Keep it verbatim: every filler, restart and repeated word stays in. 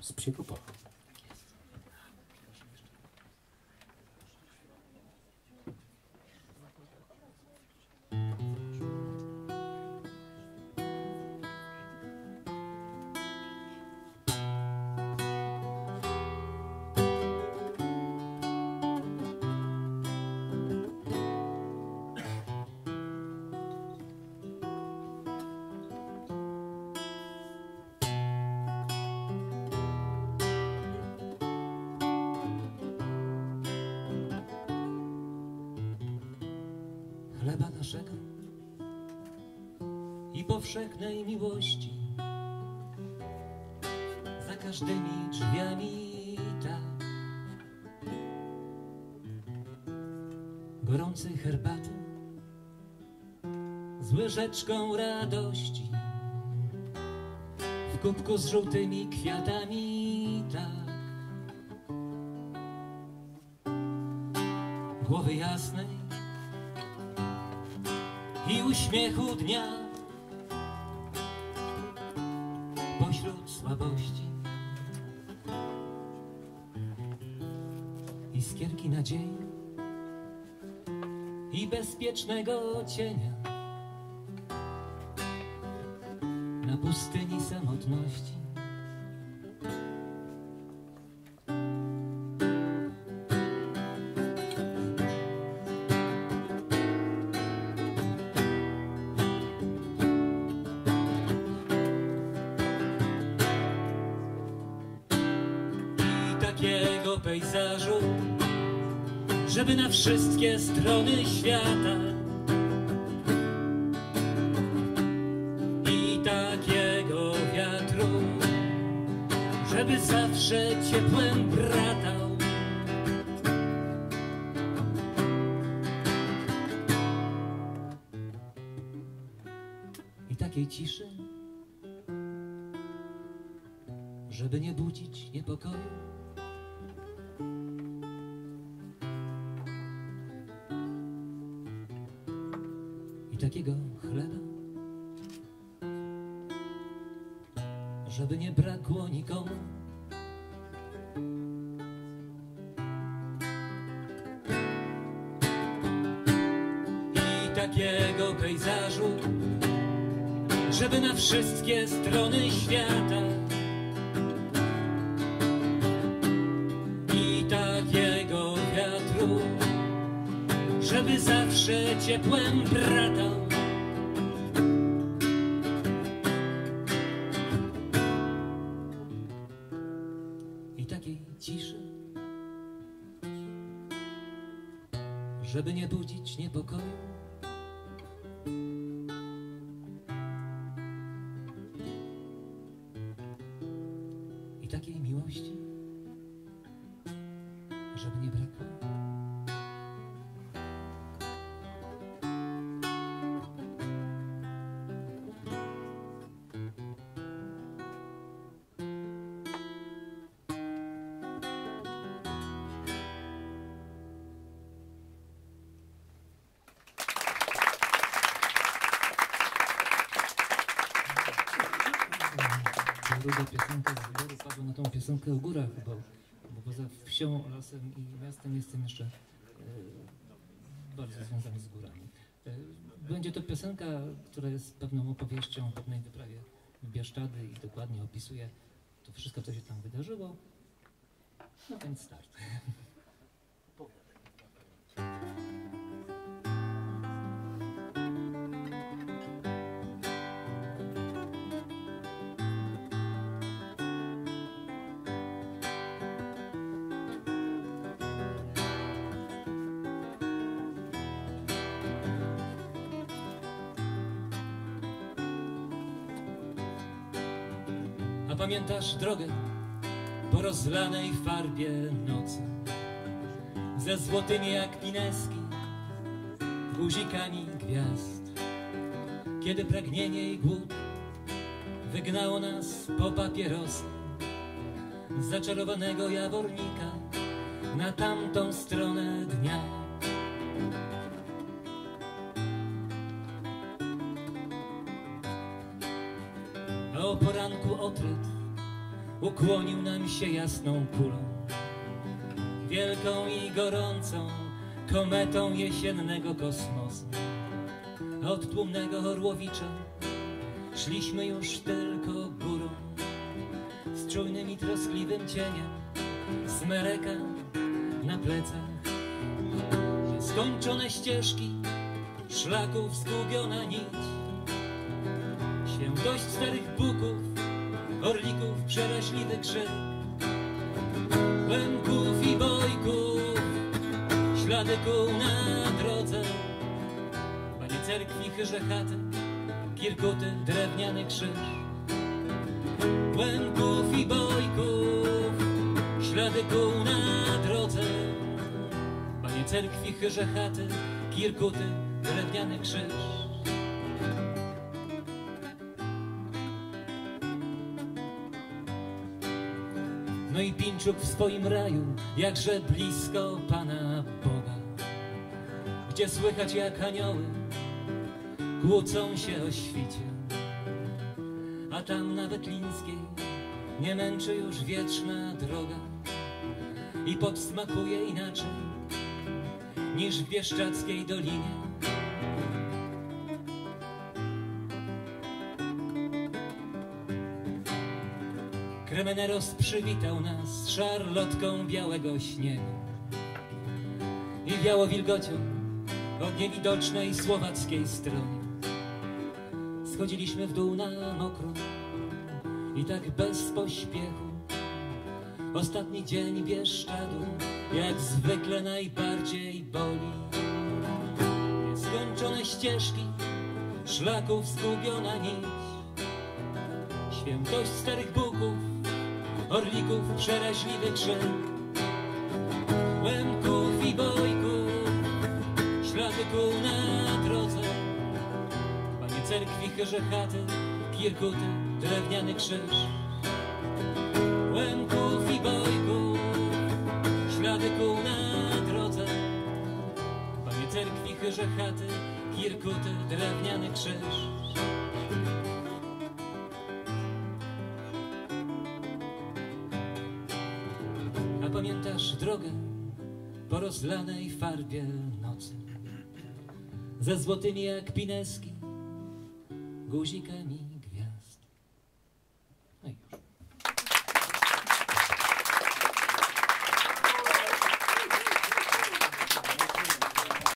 z Psikupa. Chleba naszego i powszechnej miłości za każdymi drzwiami, tak, gorącej herbaty z łyżeczką radości w kubku z żółtymi kwiatami, tak, głowy jasnej i uśmiechu dnia pośród słabości, iskierki nadziei i bezpiecznego cienia na pustyni samotności. Takiego pejzażu, żeby na wszystkie strony świata, i takiego wiatru, żeby zawsze ciepłem bratał, i takiej ciszy, żeby nie budzić niepokoju. I takiego chleba, żeby nie brakło nikomu. I takiego pejzażu, żeby na wszystkie strony świata, i takiego wiatru, żeby zawsze ciepłem bratał. I takiej ciszy, żeby nie budzić niepokoju. I takiej miłości, żeby nie brakło. Druga piosenka z wyboru padła na tą piosenkę o górach, bo, bo poza wsią, lasem i miastem jestem jeszcze e, bardzo związany z górami. E, będzie to piosenka, która jest pewną opowieścią o pewnej wyprawie w Bieszczady i dokładnie opisuje to wszystko, co się tam wydarzyło. No więc start. A pamiętasz drogę po rozlanej farbie nocy, ze złotymi jak pineski guzikami gwiazd, kiedy pragnienie i głód wygnało nas po papierosy z zaczarowanego Jawornika na tamtą stronę dnia. A o poranku otryt ukłonił nam się jasną kulą, wielką i gorącą kometą jesiennego kosmosu. Od tłumnego Orłowicza szliśmy już tylko górą, z czujnym i troskliwym cieniem smereka na plecach. Nieskończone ścieżki, szlaków zgubiona nić, się dość starych buków, orlików przeraźliwy krzyk, łemków i bojków, ślady kół na drodze, panie cerkwi, chyże chaty, kirkuty, drewniany krzyż. Łemków i bojków, ślady kół na drodze, panie cerkwi, chyże chaty, kirkuty, drewniany krzyż. No i Pińczuk w swoim raju, jakże blisko Pana Boga, gdzie słychać jak anioły kłócą się o świcie, a tam na Wetlińskiej nie męczy już wieczna droga i podsmakuje inaczej niż w Bieszczadzkiej Dolinie. Kremeneros przywitał nas szarlotką białego śniegu i wiało wilgocią od niewidocznej słowackiej strony. Schodziliśmy w dół na mokro i tak bez pośpiechu. Ostatni dzień Bieszczadu jak zwykle najbardziej boli. Nieskończone ścieżki, szlaków zgubiona nić, świętość starych buków, orlików przeraźliwy krzyk, łemków i bojków, ślady kół na drodze, panie cerkwi, chyże chaty, kirkuty, drewniany krzyż. Łemków i bojków, ślady kół na drodze, panie cerkwi, chyże chaty, kirkuty, drewniany krzyż. A pamiętasz drogę po rozlanej farbie nocy, ze złotymi jak pineski guzikami